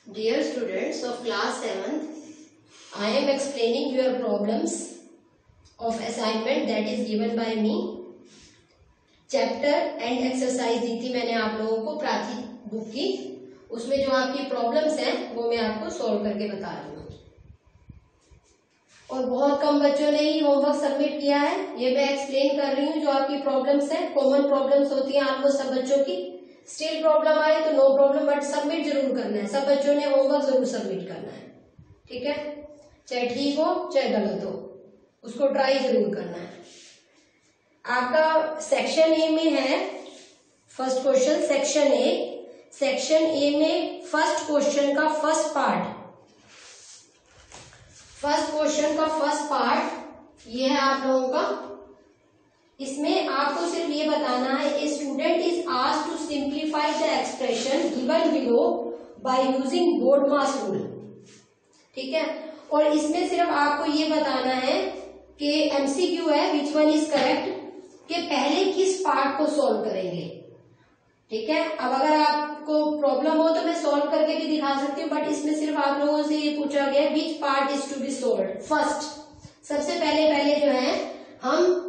Dear students of class 7th, I am explaining your problems of assignment that is given by me. Chapter and exercise दी थी मैंने आप लोगों को Prachi book की, उसमें जो आपकी प्रॉब्लम्स हैं वो मैं आपको सॉल्व करके बता रही हूँ। और बहुत कम बच्चों ने ही होमवर्क सबमिट किया है, ये मैं एक्सप्लेन कर रही हूँ। जो आपकी प्रॉब्लम्स हैं, कॉमन प्रॉब्लम्स होती हैं आपको सब बच्चों की। स्टिल प्रॉब्लम आए तो नो प्रॉब्लम, बट सबमिट जरूर करना है। सब बच्चों ने होमवर्क जरूर सबमिट करना है, ठीक है? चाहे ठीक हो चाहे गलत हो, उसको ट्राई जरूर करना है। आपका सेक्शन ए में है फर्स्ट क्वेश्चन। सेक्शन ए में फर्स्ट क्वेश्चन का फर्स्ट पार्ट ये है आप लोगों का। इसमें आपको सिर्फ ये बताना है, a student is asked to simplify the expression given below by using BODMAS rule, ठीक है? और इसमें सिर्फ आपको ये बताना है कि एमसीक्यू है विच वन इज करेक्ट, कि पहले किस पार्ट को सॉल्व करेंगे, ठीक है? अब अगर आपको प्रॉब्लम हो तो मैं सॉल्व करके भी दिखा सकती हूँ, बट इसमें सिर्फ आप लोगों से ये पूछा गया which part is to be solved first. सबसे पहले जो है हम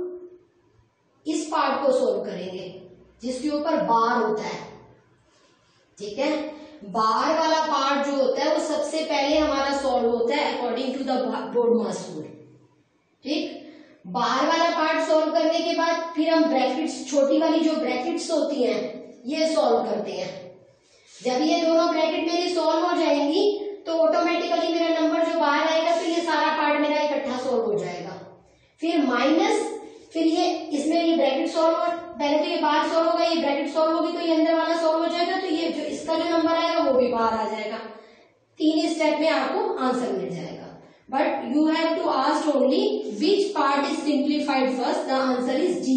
इस पार्ट को सॉल्व करेंगे जिसके ऊपर बार होता है, ठीक है? बार वाला पार्ट जो होता है वो सबसे पहले हमारा सॉल्व होता है according to the BODMAS rule, ठीक? बार वाला पार्ट सॉल्व करने के बाद फिर हम ब्रैकेट्स, छोटी वाली जो ब्रैकेट्स होती हैं ये सॉल्व करते हैं। जब ये दोनों ब्रैकेट मेरी सॉल्व हो जाएंगी तो ऑटोमेटिकली मेरा नंबर जो बाहर आएगा तो ये सारा पार्ट मेरा इकट्ठा सॉल्व हो जाएगा। फिर माइनस, फिर ये इसमें ये ब्रैकेट सॉल्व हो, पहले तो ये बाहर सॉल्व होगा, ये ब्रैकेट सॉल्व होगी तो ये अंदर वाला सॉल्व हो जाएगा, तो ये जो इसका जो नंबर आएगा वो भी बाहर आ जाएगा। 3 स्टेप में आपको आंसर मिल जाएगा। But you have to ask only which part is simplified first, the answer is D,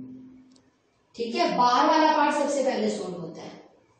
ठीक है? बाहर वाला पार्ट सबसे पहले सॉल्व होता है।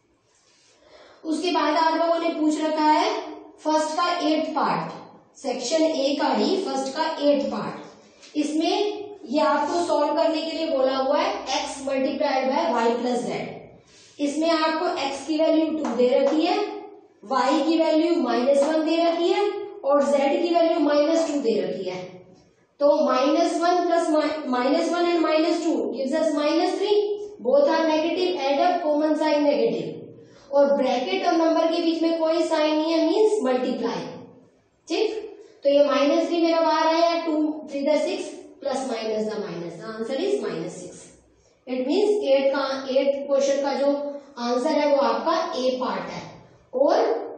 उसके बाद आप लोगों ने पूछ रखा है फर्स्ट का 8th पार्ट, सेक्शन ए का ही फर्स्ट का 8th पार्ट। इसमें ये आपको सॉल्व करने के लिए बोला हुआ है x multiplied by y plus Z. इसमें आपको x की वैल्यू 2 दे रखी है, y की वैल्यू -1 दे रखी है और z की वैल्यू -2 दे रखी है। तो -1 plus -1 and -2 gives us -3, both are negative, add up, common sign negative, और ब्रैकेट और नंबर के बीच में कोई साइन नहीं है, मीन्स मल्टीप्लाई, ठीक? तो ये -3 मेरा बाहर आया, 2 3 the 6 plus minus the minus, the answer is -6। It means 8th question का जो आंसर है वो आपका ए पार्ट है, और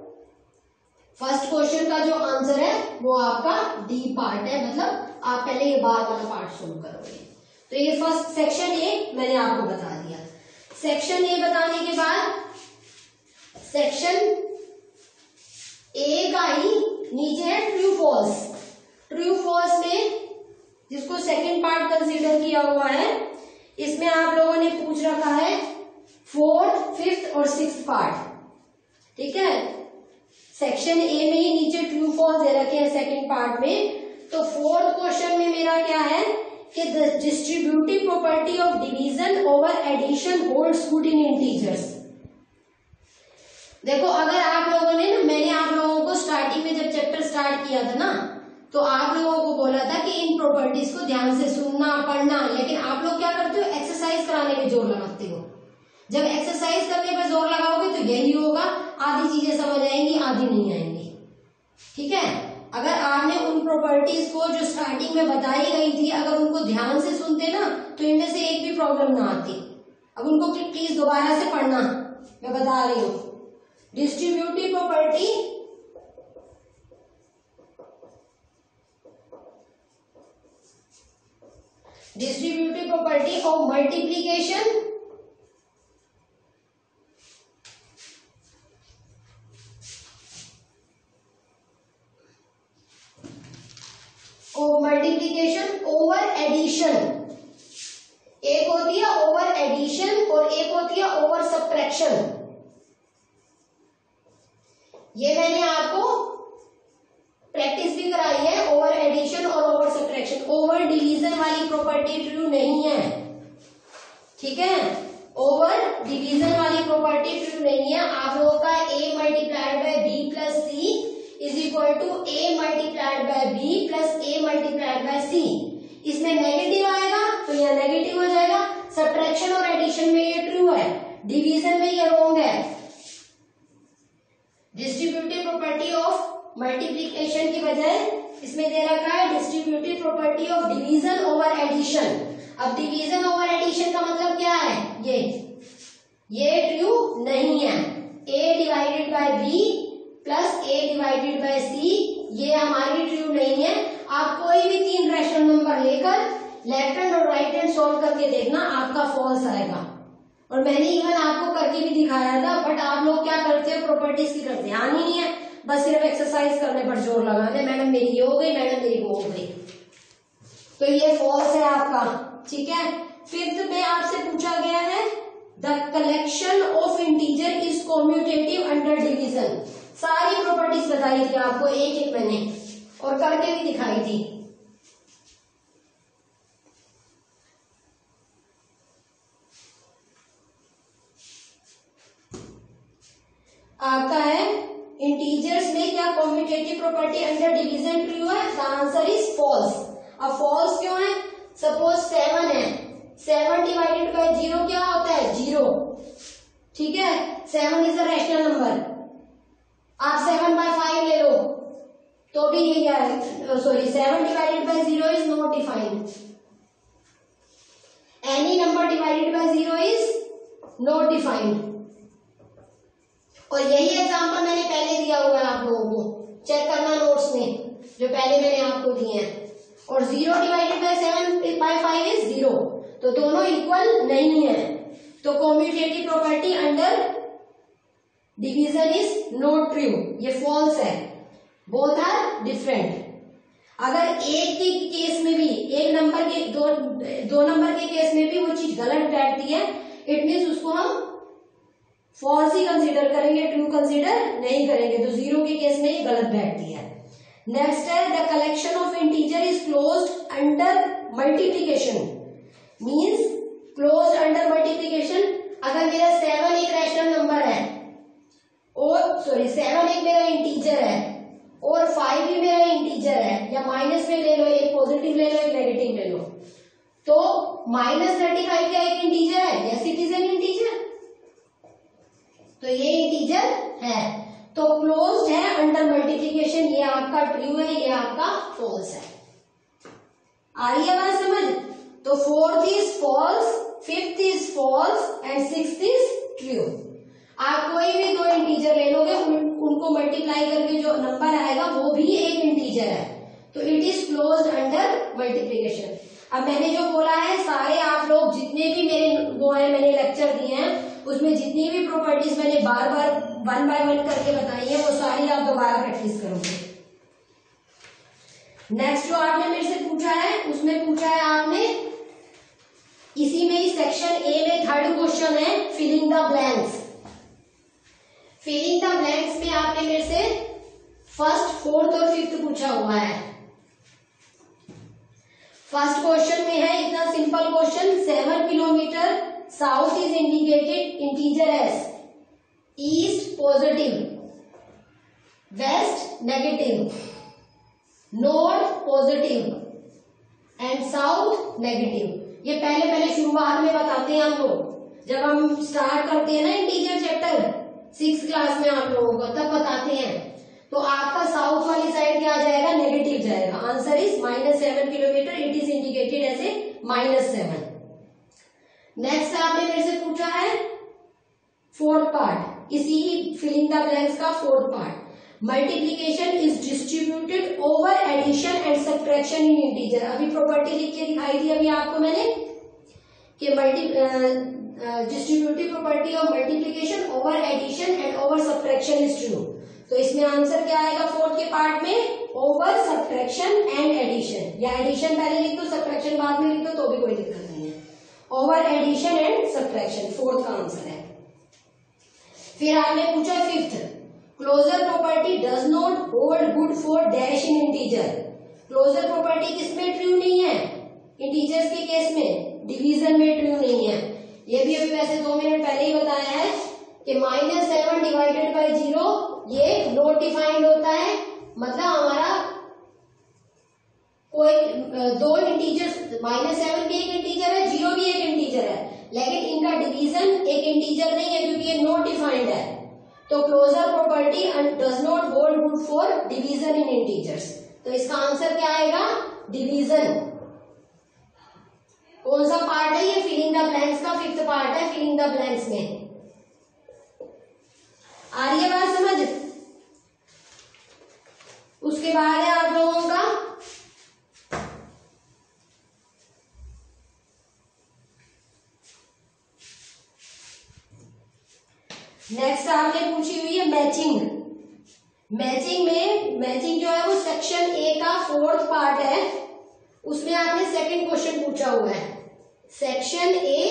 फर्स्ट क्वेश्चन का जो आंसर है वो आपका डी पार्ट है। मतलब आप पहले ये बार वाला पार्ट सोल्व करोगे। तो ये फर्स्ट सेक्शन ए मैंने आपको बता दिया। सेक्शन ए बताने के बाद सेक्शन ए का ही नीचे है ट्रू फॉल्स। ट्रू फॉल्स में जिसको सेकंड पार्ट कंसीडर किया हुआ है, इसमें आप लोगों ने पूछ रखा है 4th, 5th और 6th पार्ट, ठीक है? सेक्शन ए में ही नीचे ट्रू फॉल्स दे रखे हैं सेकंड पार्ट में। तो 4th क्वेश्चन में मेरा क्या है कि the distributive property of division over addition holds good in integers. देखो, अगर आप लोगों ने ना, मैंने आप लोगों को स्टार्टिंग में जब चैप्टर स्टार्ट किया था ना, तो आप लोगों को बोला था कि इन प्रॉपर्टीज को ध्यान से सुनना, पढ़ना, लेकिन आप लोग क्या करते हो, एक्सरसाइज कराने में जोर लगाते हो। जब एक्सरसाइज करने पर जोर लगाओगे तो यही होगा, आधी चीजें समझ आएंगी, आधी नहीं आएंगी, ठीक है? अगर आपने उन प्रॉपर्टीज को जो स्टार्टिंग में बताई गई थी, अगर उनको ध्यान से सुनते ना तो इनमें से एक भी प्रॉब्लम ना आती। अब उनको प्लीज दोबारा से पढ़ना, मैं बता रही हूँ। Distributive property of multiplication over addition. एक होती है ओवर एडिशन और एक होती है ओवर सब्ट्रैक्शन। ये मैंने आपको प्रैक्टिस भी कराई है, ओवर एडिशन और ओवर सब्ट्रैक्शन। ओवर डिवीजन वाली प्रॉपर्टी ट्रू नहीं है, ठीक है? ओवर डिवीजन वाली प्रॉपर्टी ट्रू नहीं है। आप लोगों का a multiplied by b plus two a multiplied by b plus a multiplied by c। इसमें नेगेटिव आएगा तो यह नेगेटिव हो जाएगा। सब्ट्रैक्शन और एडिशन में ये ट्रू है, डिवीजन में ये रॉन्ग है। डिस्ट्रीब्यूटिव प्रॉपर्टी ऑफ मल्टीप्लिकेशन की बजाय इसमें दे रखा है distributive property of division over addition. अब डिवीजन ओवर एडिशन का मतलब क्या है, ये ट्रू नहीं है। a divided by b plus a divided by c ये हमारी ट्रू नहीं है। आप कोई भी 3 रैशनल नंबर लेकर लेफ्ट हैंड और राइट हैंड सॉल्व करके देखना, आपका फॉल्स आएगा। और मैंने इवन आपको करके भी दिखाया था, बट आप लोग क्या करते हो, प्रॉपर्टीज की तरफ ध्यान ही नहीं है, बस सिर्फ एक्सरसाइज करने पर जोर लगाते, मैडम मेरी ये हो गई, मैडम मेरी वो हो गई। तो ये फॉल्स है आपका, ठीक है। फिफ्थ में आपसे पूछा गया है the collection of integer is commutative under division. सारी प्रॉपर्टीज बताई थी आपको एक एक मैंने, और करके भी दिखाई थी। आपका है इंटीजर्स में क्या commutative property under division true है, द आंसर इज फॉल्स। अब फॉल्स क्यों है, सपोज 7 है, 7 डिवाइडेड बाय 0 क्या होता है, 0, ठीक है। 7 इज अ रैशनल नंबर। आप 7 बाय 5 ले लो तो भी ये क्या है, sorry 7 divided by 0 is not defined. Any number divided by 0 is not defined. और यही एग्जांपल मैंने पहले दिया हुआ है आप लोगों को, चेक करना नोट्स में जो पहले मैंने आपको दिए हैं। और 0 डिवाइडेड बाय 7 बाय 5 इज 0, तो दोनों इक्वल नहीं है। तो commutative property under division is not true, ये फॉल्स है। Both are different. अगर एक के केस में भी, एक नंबर के दो नंबर के केस में भी वो चीज गलत बैठती है, इट मीन्स उसको हम फॉल्स ही कंसीडर करेंगे, ट्रू कंसीडर नहीं करेंगे। तो 0 के केस में ये गलत बैठती है। नेक्स्ट है the collection of integer is closed under multiplication, means closed under multiplication. अगर मेरा 7 एक रैशनल नंबर है और 7 एक मेरा इंटीजर है और 5 भी मेरा इंटीजर है, या माइनस में ले लो, एक पॉजिटिव ले लो एक नेगेटिव ले लो, तो -35 क्या एक इंटीजर है, yes it is an integer, तो ये इंटीजर है। तो क्लोज्ड है अंडर मल्टीप्लिकेशन, ये आपका ट्रू है, ये आपका फॉल्स है। आ रही है बात समझ। तो 4th is false, 5th is false and 6th is true. आप कोई भी 2 इंटीजर ले लोगे, उनको मल्टीप्लाई करके जो नंबर आएगा वो भी एक इंटीजर है, तो it is closed under multiplication. अब मैंने जो बोला है, सारे आप लोग जितने भी मेरे वो है मैंने लेक्चर दिए हैं, उसमें जितनी भी प्रॉपर्टीज मैंने बार बार 1 बाय 1 करके बताई है, वो सारी आप दोबारा प्रैक्टिस करोगे। नेक्स्ट जो आपने मेरे से पूछा है, उसमें पूछा है आपने, इसी में ही सेक्शन ए में 3rd क्वेश्चन है filling the blanks. Filling the blanks में आपने मेरे से 1st, 4th और 5th पूछा हुआ है। फर्स्ट क्वेश्चन में है इतना simple question, 7 kilometre south is indicated integer as east positive, west negative, north positive and south negative. ये पहले शुरुआत में बताते हैं हम लोग, जब हम स्टार्ट करते हैं ना इंटीजर चैप्टर 6th क्लास में आप लोगों को, तब बताते हैं। तो आपका साउथ वाली साइड क्या आ जाएगा, नेगेटिव जाएगा। Answer is -7 kilometre, it is indicated as a -7। Next आपने मेरे से पूछा है 4th पार्ट, इसी फिलिंग द ब्लैंक्स का 4th part, multiplication is distributed over addition and subtraction in integer. अभी प्रॉपर्टी लिख के दिखाई थी अभी आपको मैंने कि distributive property of multiplication over addition and over subtraction is true. तो इसमें आंसर क्या आएगा 4th के पार्ट में, ओवर सब्ट्रैक्शन एंड एडिशन, या एडिशन पहले लिख दो सब्ट्रैक्शन बाद में लिख दो तो भी कोई दिक्कत नहीं है। Over addition and subtraction 4th का आंसर है। फिर आपने पूछा 5th, closure property does not hold good for dash in integer. Closure property किसमें ट्रू नहीं है, इंटीजर्स के केस में, डिवीजन में ट्रू नहीं है। ये भी अभी वैसे 2 मिनट पहले ही बताया है कि -7 डिवाइडेड बाय 0 ये नॉट डिफाइंड होता है, मतलब हमारा कोई दो इंटीजर्स, -7 भी एक इंटीजर है, 0 भी एक इंटीजर है, लेकिन इनका डिवीजन एक इंटीजर नहीं है क्योंकि ये नॉट डिफाइंड है। तो closure property does not hold good for division in integers. तो इसका आंसर क्या आएगा? डिवीजन। कौन सा पार्ट है ये? फिलिंग द ब्लैंक्स का 5th पार्ट है फिलिंग द ब्लैंक्स में। आ रही है बात समझ? उसके बाद है आप लोगों का नेक्स्ट आपने पूछी हुई है मैचिंग। मैचिंग जो है वो सेक्शन ए का 4th पार्ट है, उसमें आपने सेकंड क्वेश्चन पूछा हुआ है। सेक्शन ए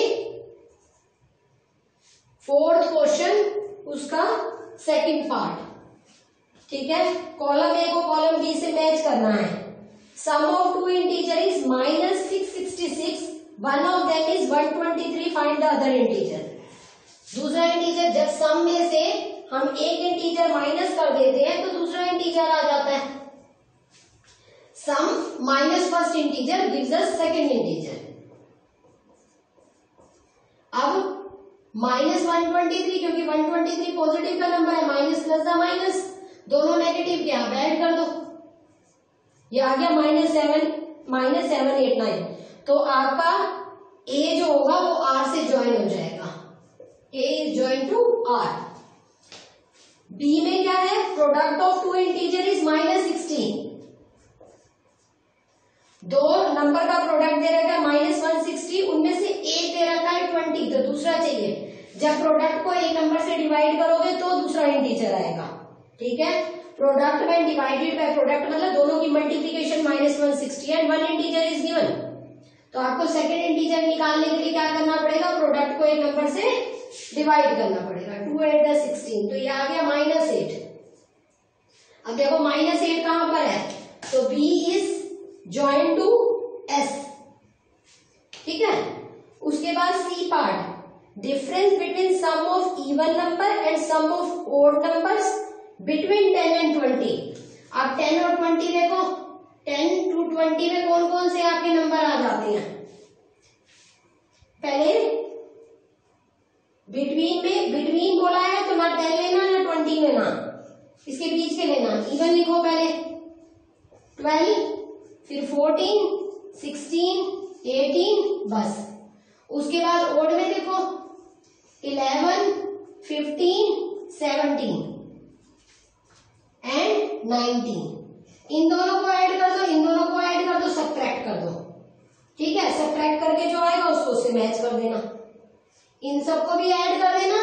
4th क्वेश्चन, उसका सेकंड पार्ट, ठीक है। कॉलम ए को कॉलम बी से मैच करना है। Sum of two integer is -666, one of them is 123, find the other integer. दूसरा इंटीजर, जब सम में से हम एक इंटीजर माइनस कर देते हैं तो दूसरा इंटीजर आ जाता है। Sum minus first integer gives us second integer. अब -123, क्योंकि 123 पॉजिटिव का नंबर है, माइनस प्लस द माइनस, दोनों नेगेटिव के आप ऐड कर दो, ये आ गया -789। तो आपका ए जो होगा वो आर से ज्वाइन हो जाएगा, A is join to R. B में क्या है? Product of two integer is -16। दो नंबर का प्रोडक्ट दे रखा है -160, उनमें से एक दे रखा है 20, तो दूसरा चाहिए। जब प्रोडक्ट को एक नंबर से डिवाइड करोगे तो दूसरा इंटीजर आएगा, ठीक है। प्रोडक्ट में डिवाइडेड बाय प्रोडक्ट मतलब दोनों की multiplication -160 and one integer is given. तो आपको सेकंड इंटीजर निकालने के लिए क्या करना पड़ेगा? प्रोडक्ट को एक नंबर से डिवाइड करना पड़ेगा। 2 8 16, तो ये आ गया -8। अब देखो -8 कहां पर है? तो B इज ज्वाइन टू S, ठीक है। उसके बाद C part, difference between sum of even number and sum of odd numbers between 10 and 20। आप 10 और 20 देखो, 10 to 20 में कौन कौन से आपके नंबर आ जाते हैं? पहले बिटवीन बोला है तो ना 10 लेना ना 20 लेना, इसके बीच के लेना। इवन लिखो पहले 12, फिर 14, 16, 18, बस। उसके बाद ओड में देखो 11, 15, 17 एंड 19। इन दोनों को ऐड कर दो, इन दोनों को ऐड कर दो, सबट्रैक्ट कर दो, ठीक है। सबट्रैक्ट करके जो आएगा उसको उससे मैच कर देना। इन सबको भी ऐड कर देना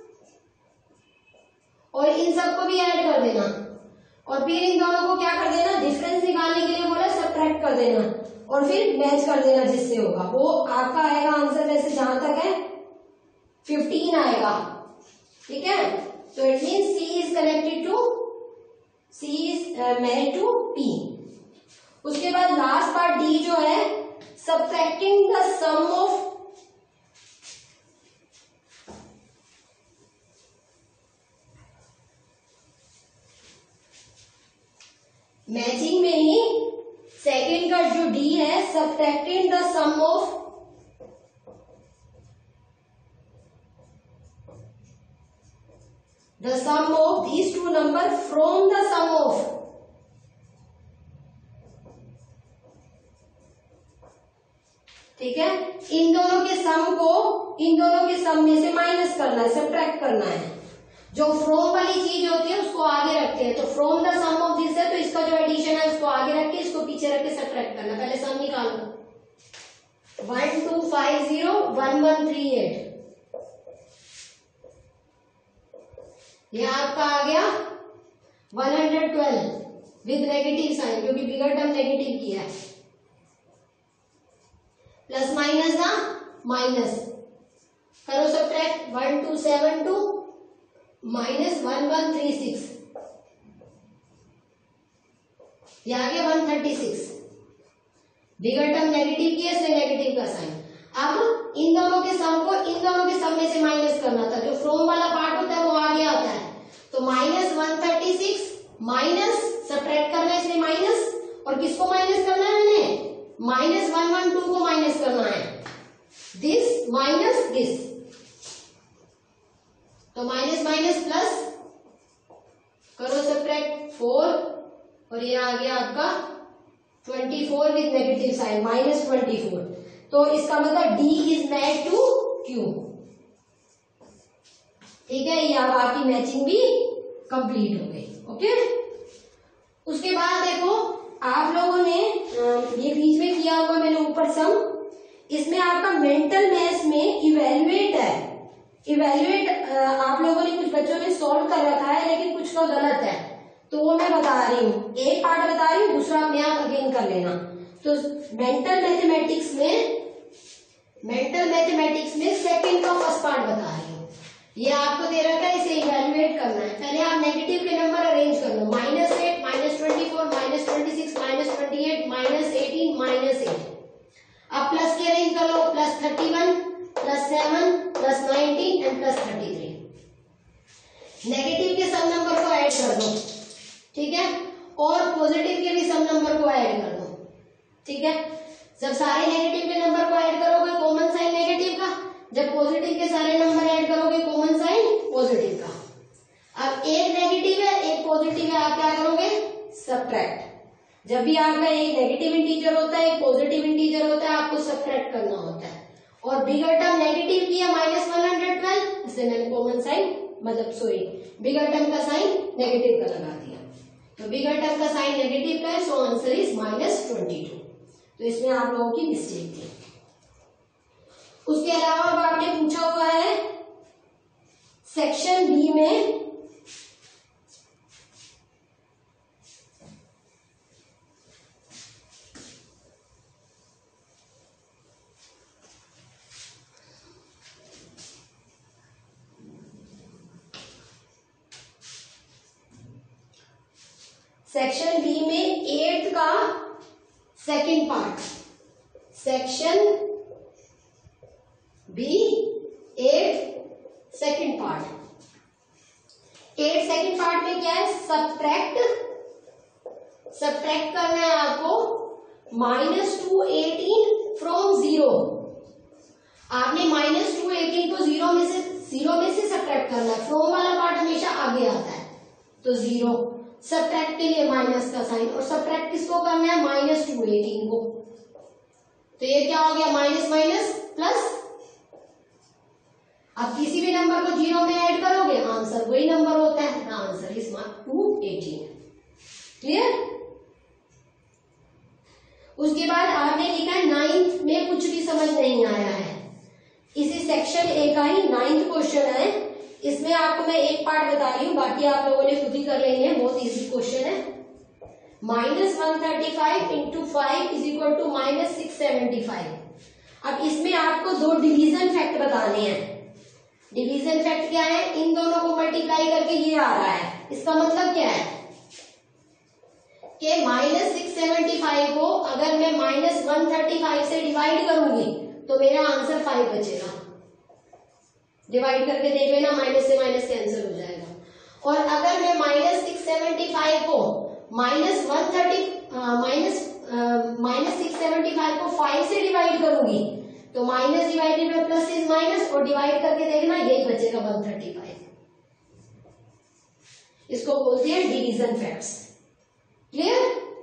और इन सबको भी ऐड कर देना, और फिर इन दोनों को क्या कर देना? डिफरेंस निकालने के लिए बोला सबट्रैक्ट कर देना और फिर मैच कर देना जिससे होगा वो आपका आएगा आंसर। वैसे जहां तक है 15 आएगा, ठीक है। तो it mean C is married to P. उसके बाद लास्ट पार्ट डी जो है, subtracting the sum of matching में ही सेकंड का जो डी है, subtracting the sum of these two number from the sum of ठीक है। इन दोनों के सम को इन दोनों के सम में से माइनस करना है, सबट्रैक्ट करना है। जो फ्रॉम वाली चीज होती है उसको आगे रखते हैं, तो from the sum of this है, तो इसका जो एडिशन है उसको आगे रख के इसको पीछे रख के सबट्रैक्ट करना। पहले सम निकालो, 12501138, ये आपका आ गया 112 विद नेगेटिव साइन, क्योंकि बिगर टर्म नेगेटिव किया है। प्लस माइनस ना माइनस करो, सबट्रैक्ट 1272 माइनस 1136, ये आ गया 136। बिगर टर्म नेगेटिव किया इसलिए नेगेटिव का साइन। अब इन दोनों के सम को इन दोनों के सम में से माइनस करना था, जो फ्रॉम वाला पार्ट होता है वो आगे आता है। तो -136 माइनस सबट्रैक्ट और किसको माइनस करना है मैंने, -112 को माइनस करना है, दिस माइनस दिस, तो माइनस माइनस प्लस करो सब्ट्रैक्ट 4 और ये आ गया आपका 24 विद नेगेटिव साइन -24। तो इसका मतलब D इज मैच टू Q। ठीक है, ये अब आपकी मैचिंग भी कंप्लीट हो गई। ओके, उसके बाद देखो आप लोगों ने ये बीच में किया हुआ मैंने ऊपर सम, इसमें आपका मेंटल मैथ्स में इवेल्युएट है। इवेल्युएट आप लोगों ने कुछ बच्चों ने सॉल्व कर रखा है लेकिन कुछ का गलत है, तो वो मैं बता रही हूँ, एक पार्ट बता रही हूँ, दूसरा अपने आप अगेन कर लेना। तो मेंटल मैथमेटिक्स में सेकंड का फर्स्ट पार्ट बता रही हूँ। ये आपको दे रखा है, इसे इवेल्युएट करना है। पहले आप नेगेटिव के नंबर अरेंज कर लो, -8, -24, -26, -28, -18, -8। अब प्लस के अरेंज कर लो, +31, +7, +19 एंड +33। नेगेटिव के सब नंबर को ऐड कर दो, ठीक है, और पॉजिटिव के भी सब नंबर को ऐड कर दो। ठीक है, जब सारे नेगेटिव के नंबर को ऐड करोगे कॉमन साइन नेगेटिव का, जब पॉजिटिव के सारे नंबर ऐड करोगे कॉमन साइन पॉजिटिव का। अब एक नेगेटिव है एक पॉजिटिव है, आप क्या करोगे, सब्ट्रैक्ट। जब भी आपका एक नेगेटिव इंटीजर होता है एक पॉजिटिव इंटीजर होता है, आपको सब्ट्रैक्ट करना होता है। और बिगर टर्म नेगेटिव किया -112, इससे मैंने कॉमन साइन बिगर टर्म का साइन नेगेटिव का लगा दिया, तो बिगर टर्म का साइन नेगेटिव का है, सो आंसर इज -22। तो इसमें आप लोगों की मिस्टेक थी। उसके अलावा अब आपने पूछा हुआ है सेक्शन बी में सेक्शन बी में 8th का second part, section B 8 second part. 8 second part में क्या है, सब्ट्रैक्ट करना है आपको -218 फ्रॉम 0। आपने -218 को 0 में से सब्ट्रैक्ट करना है, फ्रॉम वाला पार्ट हमेशा आगे आता है, तो 0 सब्ट्रैक्ट के लिए माइनस का साइन, और सब्ट्रैक्ट किसको करना है, -218 को। तो ये क्या हो गया, माइनस माइनस प्लस। अब किसी भी नंबर को 0 में ऐड करोगे आंसर वही नंबर होता है, आंसर इज 218। क्लियर। उसके बाद आपने लिखा है 9th में कुछ भी समझ नहीं आया है, इसी सेक्शन ए का ही 9th क्वेश्चन है। इसमें आपको मैं एक पार्ट बता रही हूँ, बाकी आप लोगों ने खुद ही कर लेंगे, बहुत इजी क्वेश्चन है। -135 × 5 = -675। अब इसमें आपको 2 डिवीजन फैक्ट बताने हैं। डिवीजन फैक्ट क्या है, इन दोनों को मल्टीप्लाई करके ये आ रहा है, इसका मतलब क्या है कि -675 को अगर मैं -135 से डिवाइड करूंगी तो मेरा आंसर 5 बचेगा। डिवाइड करके देख लेना, माइनस से माइनस कैंसिल हो जाएगा। और अगर मैं -675 को -675 को 5 से डिवाइड करूंगी तो minus divided by plus is minus, और डिवाइड करके देखना यही बचेगा 135। इसको बोलते हैं डिवीजन फैक्ट्स। क्लियर।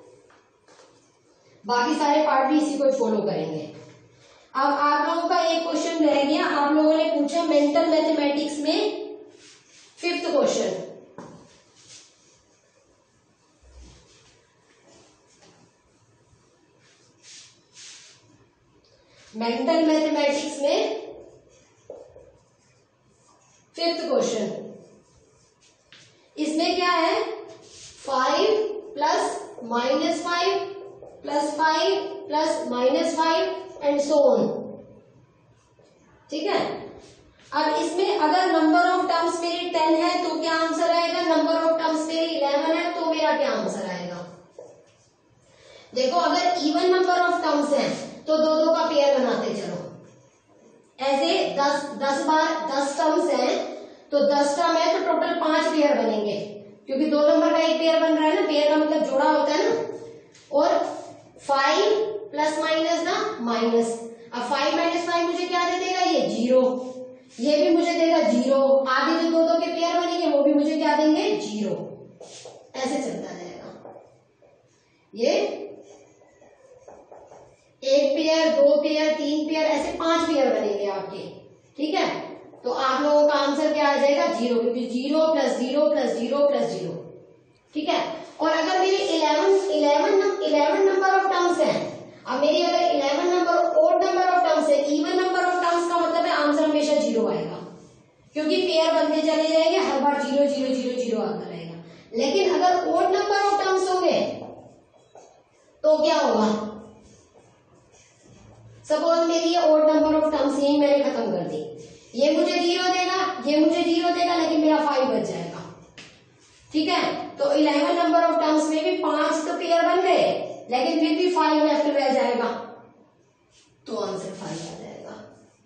बाकी सारे पार्ट भी इसी को फॉलो करेंगे। अब आप लोगों का एक क्वेश्चन रह गया, आप लोगों ने पूछा मेंटल मैथमेटिक्स में 5th क्वेश्चन। मेंटल मैथमेटिक्स में 5th क्वेश्चन, इसमें क्या है 5 + -5 + 5 + -5 एंड सो ऑन। ठीक है। अब इसमें अगर नंबर ऑफ टर्म्स मेरी 10 है तो क्या आंसर आएगा, नंबर ऑफ टर्म्स मेरी 11 है तो मेरा क्या आंसर आएगा। देखो अगर इवन नंबर ऑफ टर्म्स हैं तो 2-2 का पेयर बनाते चलो। ऐसे 10 टर्म्स हैं तो 10 टर्म है तो टोटल 5 पेयर बनेंगे, क्योंकि 2 नंबर का एक पेयर बन रहा है ना, पेयर का मतलब जोड़ा होता है ना। और 5 प्लस माइनस ना माइनस। अब 5 माइनस 5 मुझे क्या दे देगा, ये 0, ये भी मुझे देगा 0, आगे जो दो के पेयर बनेंगे वो भी मुझे क्या देंगे 0। ऐसे चलता रहेगा, ये 1 पेयर 2 पेयर 3 पेयर ऐसे 5 पेयर बनेंगे आपके। ठीक है, तो आप लोगों का आंसर क्या आ जाएगा 0, क्योंकि 0 प्लस 0 प्लस 0 प्लस 0। ठीक है, और अगर मेरे 11 नंबर ऑफ टर्म्स हैं, अब मेरी अगर 11 number odd number of terms है, इवन नंबर ऑफ टर्म्स का मतलब है आंसर हमेशा 0 आएगा, क्योंकि पेयर बनते चले जाएंगे, हर बार 0 0 0 0 आता रहेगा। लेकिन अगर ओड नंबर ऑफ टर्म्स होंगे तो क्या होगा, सपोज मेरी ये ओड नंबर ऑफ टर्म्स यही मैंने खत्म कर दी, ये मुझे 0 देगा, ये मुझे 0 देगा, लेकिन मेरा 5 बच जाएगा। ठीक है, तो 11 नंबर ऑफ टर्म्स में भी 5 तो पेयर बन गए, लेकिन फिर भी 5 लेफ्ट रह जाएगा, तो आंसर 5 आ जाएगा।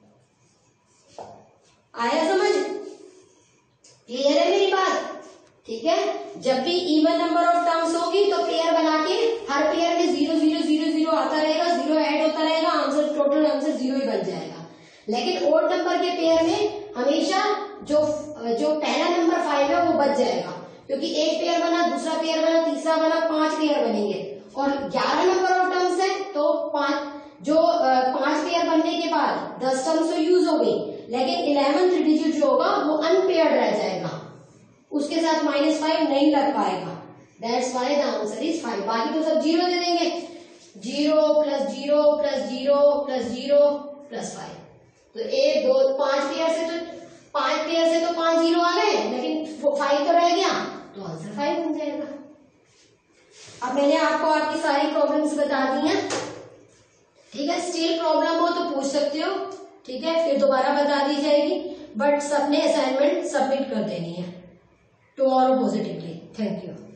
आया समझ, क्लियर है मेरी बात? ठीक है, जब भी इवन नंबर ऑफ टर्म्स होगी तो पेयर बना के हर पेयर में 0 0 0 0 आता रहेगा, 0 ऐड होता रहेगा, आंसर टोटल आंसर 0 ही बन जाएगा। लेकिन ओड नंबर के पेयर में हमेशा जो पहला नंबर 5 है वो बच जाएगा, क्योंकि एक पेयर बना, दूसरा पेयर बना, तीसरा बना, 5 पेयर बनेंगे। और 11 नंबर ऑफ टर्म्स है तो 5 पेयर बनने के बाद 10 टर्म्स तो यूज हो गई, लेकिन 11th डिजिट जो होगा वो अनपेयर्ड रह जाएगा, उसके साथ -5 नहीं लग पाएगा। That's why the answer is 5। बाकी तो सब 0 दे देंगे, 0 प्लस 0 प्लस 0 प्लस 0 प्लस 5। तो 1 2 5 पेयर से तो 5 0 आ गए, लेकिन 5 तो रह गया, तो आंसर 5 बन जाएगा। अब मैंने आपको आपकी सारी प्रॉब्लम्स बता दी हैं। ठीक है, स्टिल प्रॉब्लम हो तो पूछ सकते हो, ठीक है, फिर दोबारा बता दी जाएगी, बट सबने असाइनमेंट सबमिट कर देनी है टुमारो पॉजिटिवली। Thank you.